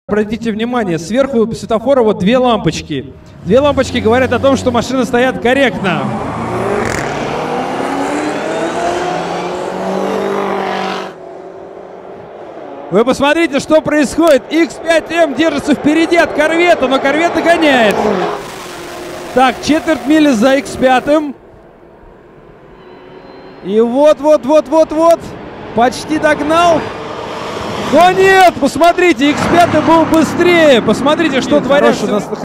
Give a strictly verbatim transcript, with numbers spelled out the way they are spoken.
Обратите внимание, сверху светофора вот две лампочки. Две лампочки говорят о том, что машины стоят корректно. Вы посмотрите, что происходит. икс пять эм держится впереди от корвета, но корвет догоняет. Так, четверть мили за икс пять. И вот-вот-вот-вот-вот. Почти догнал. Но нет, посмотрите, икс пять был быстрее. Посмотрите, что творится.